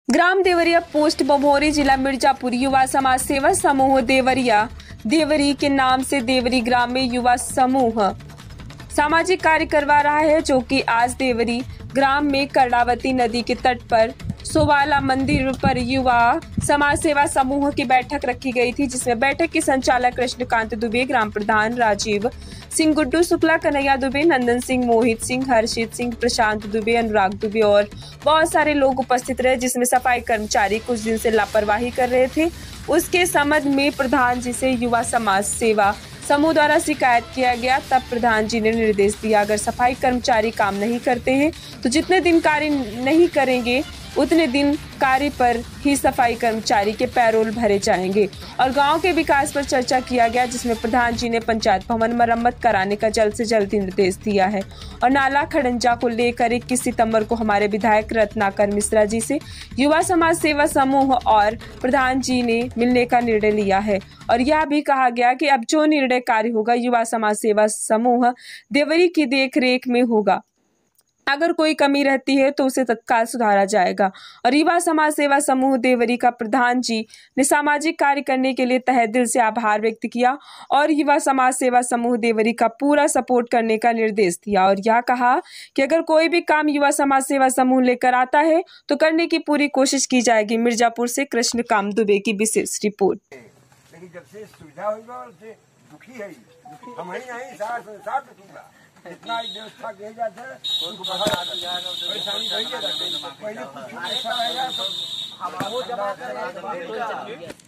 ग्राम Deoria post बभौरी, जिला मिर्जापुर। युवा समाज सेवा समूह देवरिया देवरी के नाम से देवरी ग्राम में युवा समूह सामाजिक कार्य करवा रहा है, जो कि आज देवरी ग्राम में कर्णावती नदी के तट पर सोवाला मंदिर पर युवा समाज सेवा समूह की बैठक रखी गई थी, जिसमें बैठक के संचालक कृष्णकांत दुबे, ग्राम प्रधान राजीव सिंह, गुड्डू शुक्ला, कन्हैया दुबे, नंदन सिंह, मोहित सिंह, हर्षित सिंह, प्रशांत दुबे, अनुराग दुबे और बहुत सारे लोग उपस्थित रहे, जिसमें सफाई कर्मचारी कुछ दिन से लापरवाही कर रहे थे। उसके संबंध में प्रधान जी से युवा समाज सेवा समूह द्वारा शिकायत किया गया। तब प्रधान जी ने निर्देश दिया, अगर सफाई कर्मचारी काम नहीं करते हैं तो जितने दिन कार्य नहीं करेंगे उतने दिन कार्य पर ही सफाई कर्मचारी के पैरोल भरे जाएंगे। और गांव के विकास पर चर्चा किया गया, जिसमें प्रधान जी ने पंचायत भवन मरम्मत कराने का जल्द से जल्द निर्देश दिया है। और नाला खड़ंजा को लेकर 21 सितंबर को हमारे विधायक रत्नाकर मिश्रा जी से युवा समाज सेवा समूह और प्रधान जी ने मिलने का निर्णय लिया है। और यह भी कहा गया कि अब जो निर्णय कार्य होगा युवा समाज सेवा समूह देवरी की देखरेख में होगा। अगर कोई कमी रहती है तो उसे तत्काल सुधारा जाएगा। और युवा समाज सेवा समूह देवरी का प्रधान जी ने सामाजिक कार्य करने के लिए तहे दिल से आभार व्यक्त किया और युवा समाज सेवा समूह देवरी का पूरा सपोर्ट करने का निर्देश दिया। और यह कहा कि अगर कोई भी काम युवा समाज सेवा समूह लेकर आता है तो करने की पूरी कोशिश की जाएगी। मिर्जापुर से कृष्णकांत दुबे की विशेष रिपोर्ट। जब से सुविधा हुई दुखी है, हम ही नहीं साथ इतना व्यवस्था किया जाता है, उनको परेशानी पहले कुछ ऐसा रहेगा।